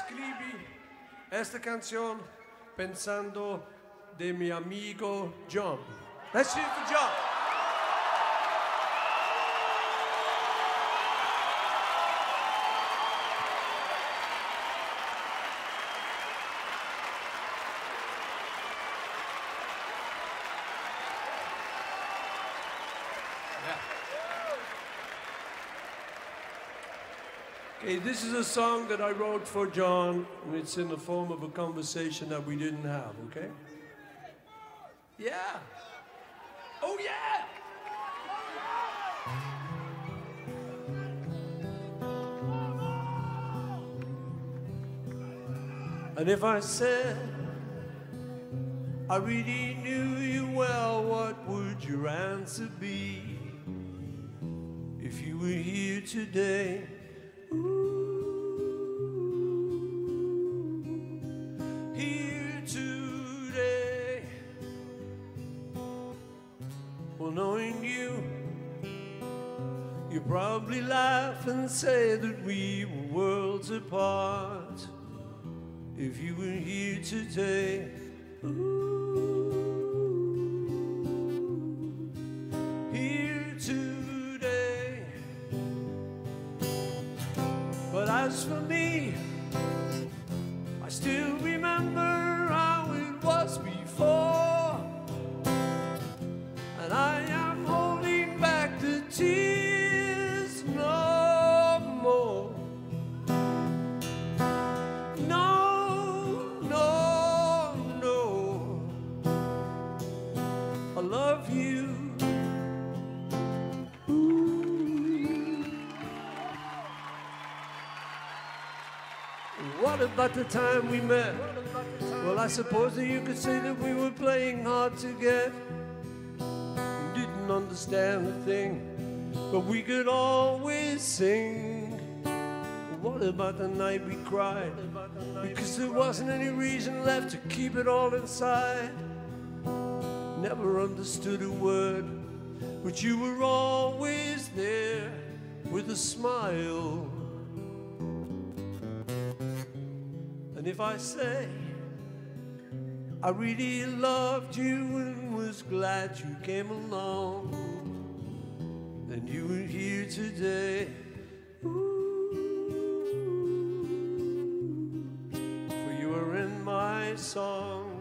escribí esta canción pensando de mi amigo John. Let's do it for John. Okay, this is a song that I wrote for John, and it's in the form of a conversation that we didn't have, okay? Yeah. Oh, yeah! And if I said I really knew you well, what would your answer be? If you were here today, here today. Well, knowing you, you probably laugh and say that we were worlds apart. If you were here today, here today. But as for me, I still remember how it was before, and I am holding back the tears no more. No, no, no, I love you. What about the time we met? Well, I suppose that you could say that we were playing hard to get. We didn't understand a thing, but we could always sing. What about the night we cried? Because there wasn't any reason left to keep it all inside. Never understood a word, but you were always there with a smile. And if I say I really loved you and was glad you came along, then you were here today. Ooh, for you were in my song.